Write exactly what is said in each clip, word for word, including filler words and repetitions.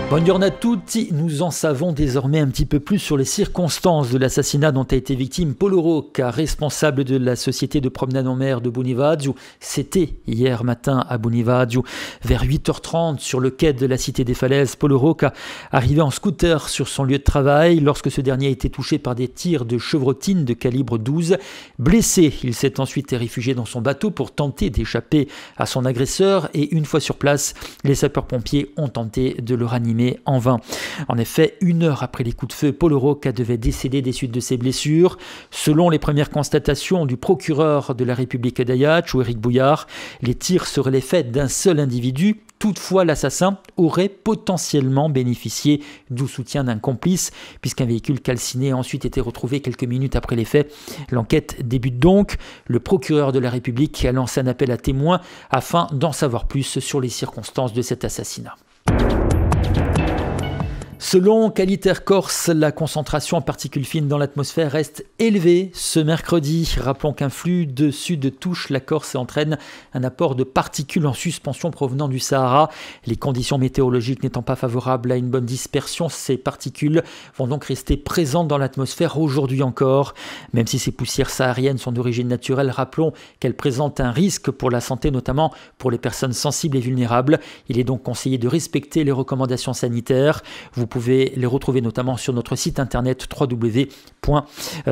Buongiorno a tutti, nous en savons désormais un petit peu plus sur les circonstances de l'assassinat dont a été victime Paulo Rocca, responsable de la société de promenade en mer de Bonivaggio. C'était hier matin à Bonivaggio, vers huit heures trente sur le quai de la Cité des Falaises. Paulo Rocca arrivait en scooter sur son lieu de travail lorsque ce dernier a été touché par des tirs de chevrotine de calibre douze. Blessé, il s'est ensuite réfugié dans son bateau pour tenter d'échapper à son agresseur et une fois sur place, les sapeurs-pompiers ont tenté de le ranimer en vain. En effet, une heure après les coups de feu, Paulo Rocca devait décéder des suites de ses blessures. Selon les premières constatations du procureur de la République d'Ajaccio, Éric Bouillard, les tirs seraient les faits d'un seul individu. Toutefois, l'assassin aurait potentiellement bénéficié du soutien d'un complice, puisqu'un véhicule calciné a ensuite été retrouvé quelques minutes après les faits. L'enquête débute donc. Le procureur de la République a lancé un appel à témoins afin d'en savoir plus sur les circonstances de cet assassinat. Selon Qualiter Corse, la concentration en particules fines dans l'atmosphère reste élevée ce mercredi. Rappelons qu'un flux de sud touche la Corse et entraîne un apport de particules en suspension provenant du Sahara. Les conditions météorologiques n'étant pas favorables à une bonne dispersion, ces particules vont donc rester présentes dans l'atmosphère aujourd'hui encore. Même si ces poussières sahariennes sont d'origine naturelle, rappelons qu'elles présentent un risque pour la santé, notamment pour les personnes sensibles et vulnérables. Il est donc conseillé de respecter les recommandations sanitaires. Vous Vous pouvez les retrouver notamment sur notre site internet w w w point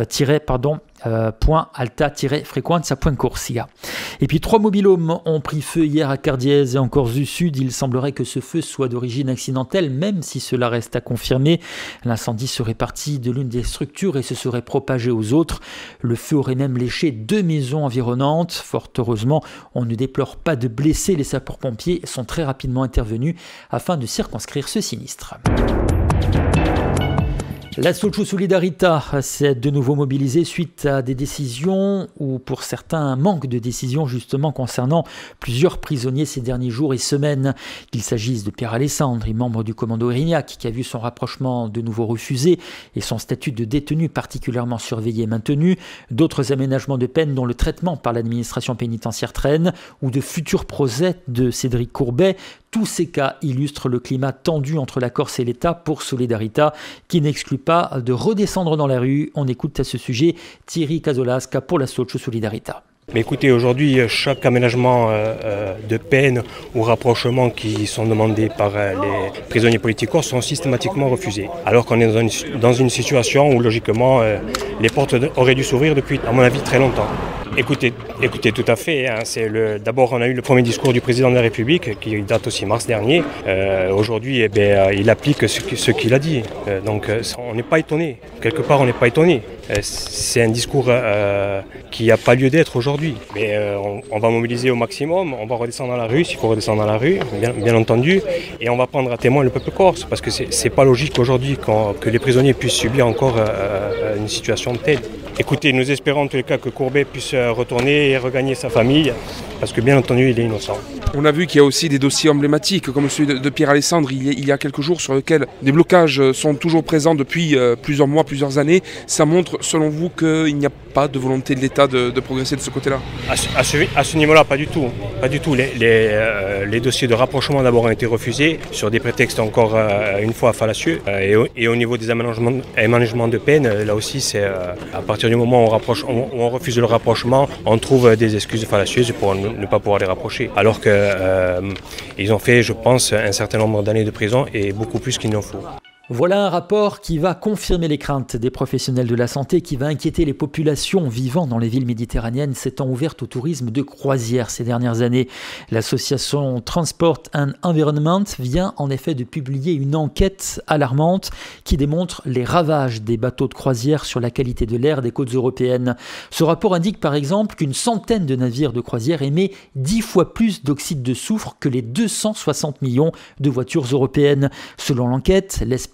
alta tiret frequenza point corsia. Et puis trois mobilhomes ont pris feu hier à Cardiese et en Corse du Sud. Il semblerait que ce feu soit d'origine accidentelle, même si cela reste à confirmer. L'incendie serait parti de l'une des structures et se serait propagé aux autres. Le feu aurait même léché deux maisons environnantes. Fort heureusement, on ne déplore pas de blessés. Les sapeurs-pompiers sont très rapidement intervenus afin de circonscrire ce sinistre. La Socio Solidarita s'est de nouveau mobilisée suite à des décisions ou pour certains un manque de décisions justement concernant plusieurs prisonniers ces derniers jours et semaines. Qu'il s'agisse de Pierre Alessandri, membre du commando Erignac, qui a vu son rapprochement de nouveau refusé et son statut de détenu particulièrement surveillé et maintenu, d'autres aménagements de peine dont le traitement par l'administration pénitentiaire traîne, ou de futurs procès de Cédric Courbet. Tous ces cas illustrent le climat tendu entre la Corse et l'État pour Solidarita, qui n'exclut pas de redescendre dans la rue. On écoute à ce sujet Thierry Casolasca pour la Socio Solidarita. Mais écoutez, aujourd'hui, chaque aménagement euh, de peine ou rapprochement qui sont demandés par euh, les prisonniers politiques corses sont systématiquement refusés. Alors qu'on est dans une, dans une situation où, logiquement, euh, les portes auraient dû s'ouvrir depuis, à mon avis, très longtemps. Écoutez, écoutez, tout à fait. Hein, c'est le, d'abord, on a eu le premier discours du président de la République, qui date aussi mars dernier. Euh, aujourd'hui, eh bien, il applique ce, ce qu'il a dit. Euh, donc, on n'est pas étonné. Quelque part, on n'est pas étonné. Euh, c'est un discours euh, qui n'a pas lieu d'être aujourd'hui. Mais euh, on, on va mobiliser au maximum. On va redescendre dans la rue, s'il faut redescendre dans la rue, bien, bien entendu. Et on va prendre à témoin le peuple corse, parce que c'est, c'est pas logique aujourd'hui que les prisonniers puissent subir encore euh, une situation telle. Écoutez, nous espérons en tous les cas que Courbet puisse retourner et regagner sa famille, parce que bien entendu, il est innocent. On a vu qu'il y a aussi des dossiers emblématiques, comme celui de, de Pierre Alessandri, il y, a, il y a quelques jours, sur lesquels des blocages sont toujours présents depuis euh, plusieurs mois, plusieurs années. Ça montre, selon vous, qu'il n'y a pas de volonté de l'État de, de progresser de ce côté-là ? À ce, à ce, à ce niveau-là, pas du tout. Pas du tout. Les, les, euh, les dossiers de rapprochement d'abord ont été refusés, sur des prétextes encore euh, une fois fallacieux. Euh, et, au, et au niveau des aménagements, aménagements de peine, là aussi, c'est euh, à partir du moment où on, rapproche, on, on refuse le rapprochement, on trouve des excuses fallacieuses pour ne, ne pas pouvoir les rapprocher. Alors qu'ils euh, ont fait, je pense, un certain nombre d'années de prison et beaucoup plus qu'il n'en faut. Voilà un rapport qui va confirmer les craintes des professionnels de la santé, qui va inquiéter les populations vivant dans les villes méditerranéennes s'étant ouvertes au tourisme de croisière ces dernières années. L'association Transport and Environment vient en effet de publier une enquête alarmante qui démontre les ravages des bateaux de croisière sur la qualité de l'air des côtes européennes. Ce rapport indique par exemple qu'une centaine de navires de croisière émet dix fois plus d'oxyde de soufre que les deux cent soixante millions de voitures européennes. Selon l'enquête, l'espace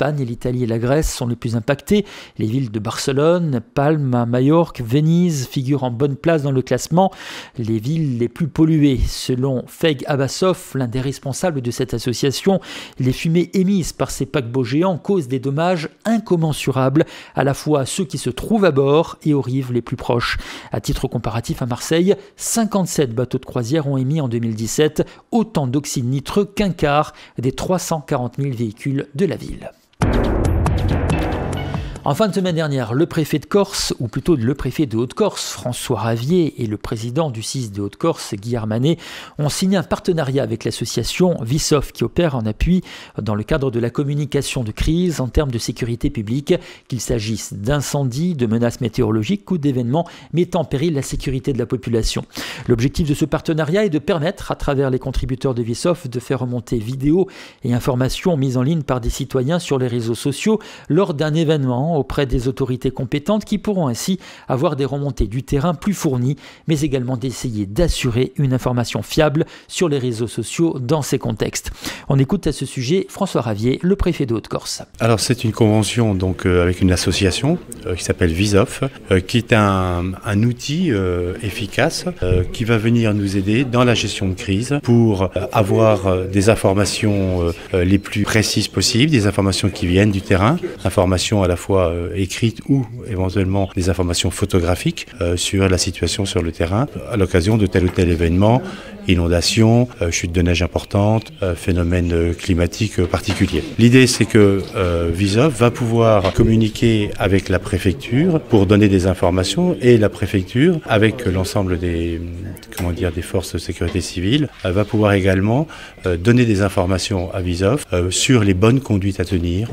l'Espagne, l'Italie et la Grèce sont les plus impactées. Les villes de Barcelone, Palma, Majorque, Venise figurent en bonne place dans le classement. Les villes les plus polluées. Selon Feig Abbasov, l'un des responsables de cette association, les fumées émises par ces paquebots géants causent des dommages incommensurables à la fois à ceux qui se trouvent à bord et aux rives les plus proches. À titre comparatif, à Marseille, cinquante-sept bateaux de croisière ont émis en deux mille dix-sept autant d'oxyde nitreux qu'un quart des trois cent quarante mille véhicules de la ville. En fin de semaine dernière, le préfet de Corse, ou plutôt le préfet de Haute-Corse, François Ravier, et le président du C I S de Haute-Corse, Guy Armanet, ont signé un partenariat avec l'association Visof qui opère en appui dans le cadre de la communication de crise en termes de sécurité publique, qu'il s'agisse d'incendies, de menaces météorologiques ou d'événements mettant en péril la sécurité de la population. L'objectif de ce partenariat est de permettre, à travers les contributeurs de Visof, de faire remonter vidéos et informations mises en ligne par des citoyens sur les réseaux sociaux lors d'un événement auprès des autorités compétentes qui pourront ainsi avoir des remontées du terrain plus fournies, mais également d'essayer d'assurer une information fiable sur les réseaux sociaux dans ces contextes. On écoute à ce sujet François Ravier, le préfet de Haute-Corse. Alors c'est une convention donc, euh, avec une association euh, qui s'appelle Visof, euh, qui est un, un outil euh, efficace euh, qui va venir nous aider dans la gestion de crise pour euh, avoir euh, des informations euh, les plus précises possibles, des informations qui viennent du terrain, informations à la fois euh, écrites ou éventuellement des informations photographiques euh, sur la situation sur le terrain à l'occasion de tel ou tel événement, inondations, euh, chute de neige importante, euh, phénomènes euh, climatiques euh, particuliers. L'idée c'est que euh, Visof va pouvoir communiquer avec la préfecture pour donner des informations et la préfecture avec l'ensemble des, comment dire, des forces de sécurité civile euh, va pouvoir également euh, donner des informations à Visof euh, sur les bonnes conduites à tenir,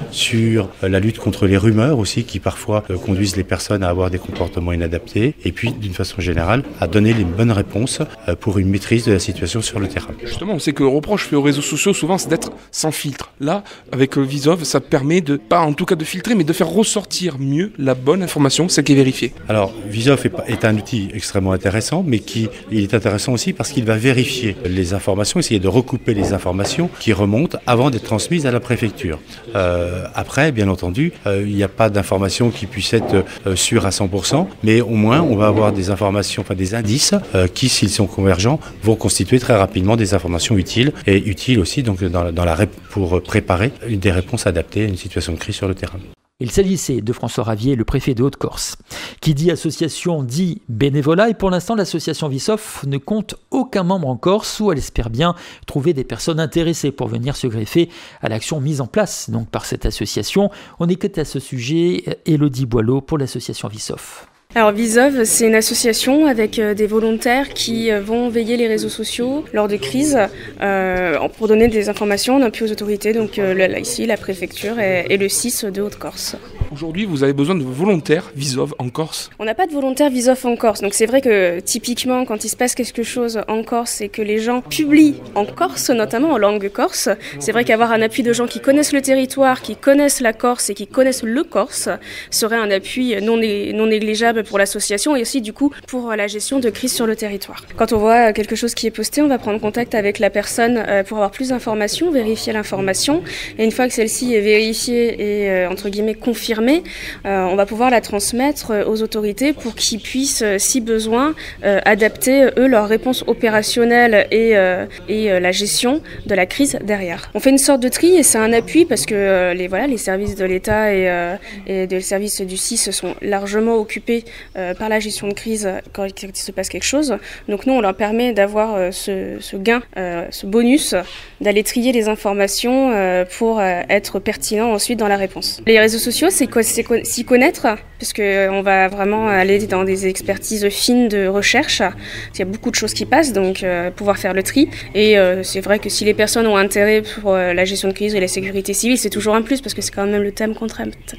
sur euh, la lutte contre les rumeurs aussi qui parfois euh, conduisent les personnes à avoir des comportements inadaptés et puis d'une façon générale à donner les bonnes réponses euh, pour une maîtrise de la situation sur le terrain. Justement, on sait que le reproche fait aux réseaux sociaux souvent c'est d'être sans filtre. Là, avec Visof, ça permet de, pas en tout cas de filtrer, mais de faire ressortir mieux la bonne information, celle qui est vérifiée. Alors, Visof est, est un outil extrêmement intéressant, mais qui il est intéressant aussi parce qu'il va vérifier les informations, essayer de recouper les informations qui remontent avant d'être transmises à la préfecture. Euh, après, bien entendu, euh, il n'y a pas d'informations qui puissent être euh, sûres à cent pour cent, mais au moins on va avoir des informations, enfin des indices euh, qui, s'ils sont convergents, vont constituer très rapidement des informations utiles et utiles aussi donc dans, dans la, pour préparer des réponses adaptées à une situation de crise sur le terrain. Il s'agissait de François Ravier, le préfet de Haute-Corse. Qui dit association dit bénévolat et pour l'instant l'association Visof ne compte aucun membre en Corse où elle espère bien trouver des personnes intéressées pour venir se greffer à l'action mise en place donc par cette association. On écoute à ce sujet Élodie Boileau pour l'association Visof. Alors Visof, c'est une association avec euh, des volontaires qui euh, vont veiller les réseaux sociaux lors de crises euh, pour donner des informations en appui aux autorités, donc euh, là, ici la préfecture et, et le C I S de Haute-Corse. Aujourd'hui, vous avez besoin de volontaires Visof en Corse? On n'a pas de volontaires Visof en Corse, donc c'est vrai que typiquement quand il se passe quelque chose en Corse et que les gens publient en Corse, notamment en langue corse, c'est vrai qu'avoir un appui de gens qui connaissent le territoire, qui connaissent la Corse et qui connaissent le Corse serait un appui non, né- non négligeable pour l'association et aussi du coup pour la gestion de crise sur le territoire. Quand on voit quelque chose qui est posté, on va prendre contact avec la personne pour avoir plus d'informations, vérifier l'information et une fois que celle-ci est vérifiée et entre guillemets confirmée, on va pouvoir la transmettre aux autorités pour qu'ils puissent, si besoin, adapter eux leur réponse opérationnelle et, et la gestion de la crise derrière. On fait une sorte de tri et c'est un appui parce que les, voilà, les services de l'État et, et les services du C I S sont largement occupés Euh, par la gestion de crise quand il se passe quelque chose. Donc nous, on leur permet d'avoir euh, ce, ce gain, euh, ce bonus, d'aller trier les informations euh, pour euh, être pertinent ensuite dans la réponse. Les réseaux sociaux, c'est quoi, c'est quoi, s'y connaître, parce qu'on va vraiment aller dans des expertises fines de recherche. Il y a beaucoup de choses qui passent, donc euh, pouvoir faire le tri. Et euh, c'est vrai que si les personnes ont intérêt pour euh, la gestion de crise et la sécurité civile, c'est toujours un plus, parce que c'est quand même le thème qu'on traite.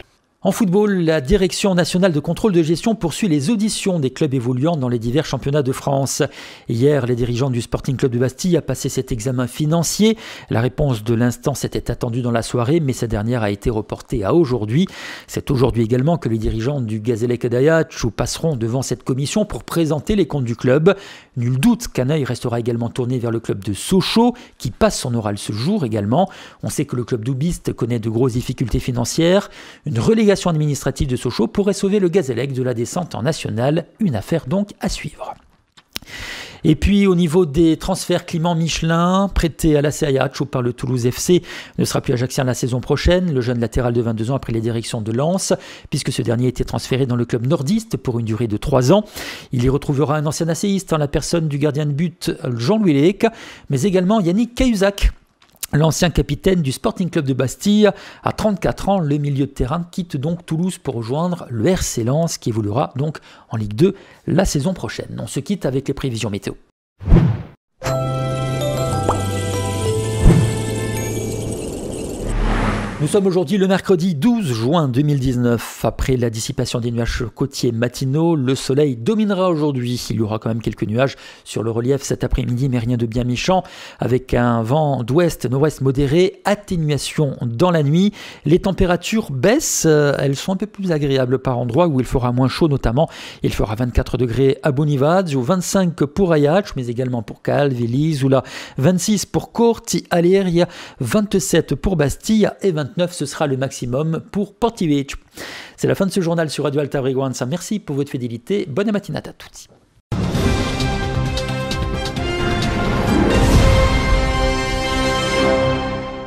En football, la Direction nationale de contrôle de gestion poursuit les auditions des clubs évoluant dans les divers championnats de France. Hier, les dirigeants du Sporting Club de Bastille a passé cet examen financier. La réponse de l'instance était attendue dans la soirée, mais sa dernière a été reportée à aujourd'hui. C'est aujourd'hui également que les dirigeants du Gazélec d'Ajaccio passeront devant cette commission pour présenter les comptes du club. Nul doute qu'un œil restera également tourné vers le club de Sochaux, qui passe son oral ce jour également. On sait que le club doubiste connaît de grosses difficultés financières. Une relégation administrative de Sochaux pourrait sauver le Gazélec de la descente en nationale, une affaire donc à suivre. Et puis au niveau des transferts, Clément Michelin, prêté à l'A C Ajaccio par le Toulouse F C, ne sera plus ajaccien la saison prochaine. Le jeune latéral de vingt-deux ans a pris les directions de Lens, puisque ce dernier était transféré dans le club nordiste pour une durée de trois ans. Il y retrouvera un ancien asséiste en la personne du gardien de but Jean-Louis Lehec, mais également Yannick Cahuzac. L'ancien capitaine du Sporting Club de Bastille, à trente-quatre ans, le milieu de terrain quitte donc Toulouse pour rejoindre le R C Lens qui évoluera donc en Ligue deux la saison prochaine. On se quitte avec les prévisions météo. Nous sommes aujourd'hui le mercredi douze juin deux mille dix-neuf. Après la dissipation des nuages côtiers matinaux, le soleil dominera aujourd'hui. Il y aura quand même quelques nuages sur le relief cet après-midi, mais rien de bien méchant. Avec un vent d'ouest, nord-ouest modéré, atténuation dans la nuit. Les températures baissent, elles sont un peu plus agréables par endroits où il fera moins chaud notamment. Il fera vingt-quatre degrés à Bonivads, ou vingt-cinq pour Ajaccio, mais également pour Calvi, Véliz, ou là vingt-six pour Corti, Aléria, vingt-sept pour Bastille et vingt-neuf, ce sera le maximum pour Portivecchio. C'est la fin de ce journal sur Radio Alta Frequenza. Merci pour votre fidélité. Bonne matinata à tous.